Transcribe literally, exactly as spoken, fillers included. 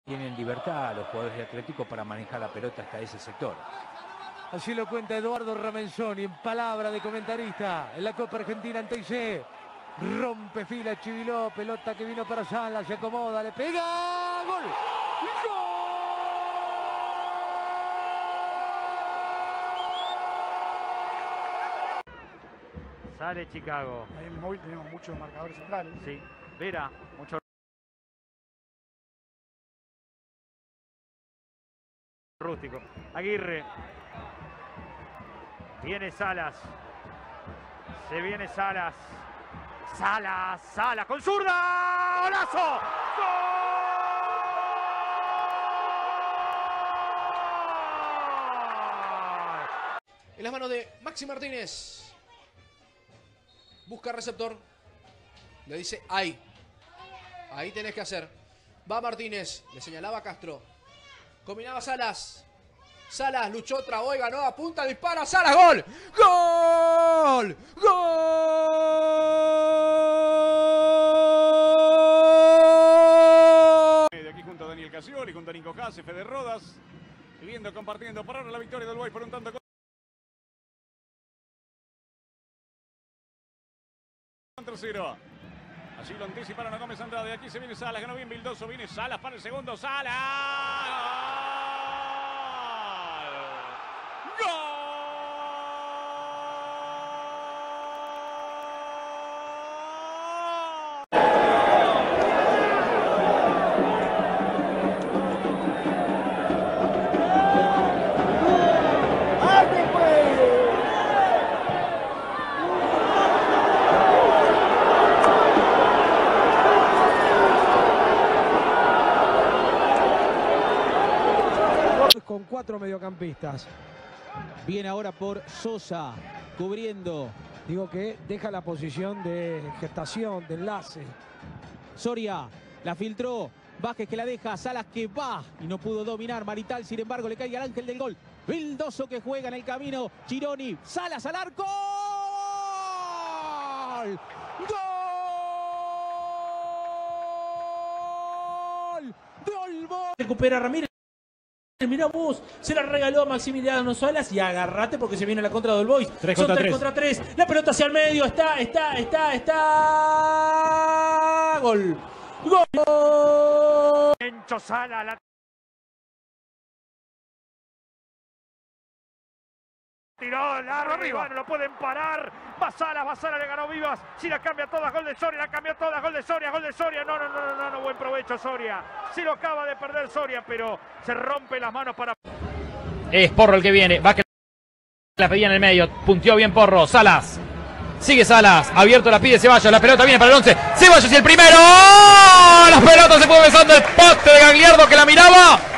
Tienen libertad los jugadores de Atlético para manejar la pelota hasta ese sector. Así lo cuenta Eduardo Ramenzoni en palabra de comentarista en la Copa Argentina ante I C. Rompe fila Chiviló, pelota que vino para Salas, se acomoda, le pega, ¡gol! ¡Gol! Sale Chicago. Ahí en el móvil tenemos muchos marcadores centrales. Sí, Vera, mucho rústico. Aguirre. Viene Salas. Se viene Salas. Salas, Salas con zurda. ¡Golazo! ¡Gol! En las manos de Maxi Martínez. Busca receptor. Le dice ahí. Ahí tenés que hacer. Va Martínez. Le señalaba a Castro. Combinaba Salas. Salas luchó, trabó y ganó. Apunta, dispara. Salas, gol. ¡Gol! ¡Gol! De aquí junto a Daniel Casioli, junto a Nico Case, Fede Rodas. Viviendo, compartiendo. Para ahora la victoria del Boys por un tanto. Tercero. Allí lo anticiparon a Gómez Andrade. Aquí se viene Salas. Ganó bien Vildoso. Viene Salas para el segundo. Salas. Con cuatro mediocampistas. Viene ahora por Sosa, cubriendo. Digo que deja la posición de gestación, de enlace. Soria, la filtró. Vázquez que la deja, Salas que va y no pudo dominar. Marital, sin embargo, le cae al ángel del gol. Vildoso que juega en el camino. Chironi, Salas al arco. ¡Gol! ¡Gol! ¡De Olmo! Recupera Ramírez. Mirá vos, se la regaló a Maximiliano Salas y agarrate porque se viene la contra del Boys. tres Son contra tres tres. contra tres. La pelota hacia el medio. Está, está, está, está. Gol. Gol. Encho Salas. La tiró largo arriba. No lo pueden parar. Va Salas, va Salas, le ganó Vivas. Si la cambia todas, gol de Soria. La cambió todas, gol de Soria, gol de Soria. No, no, no, no, no, no, buen provecho Soria. Se lo acaba de perder Soria, pero se rompe las manos para... Es Porro el que viene. Va que la pedía en el medio. Punteó bien Porro. Salas. Sigue Salas. Abierto la pide Ceballos. La pelota viene para el once. Ceballos y el primero. ¡Oh! Las pelotas se fue besando el poste de Gagliardo que la miraba.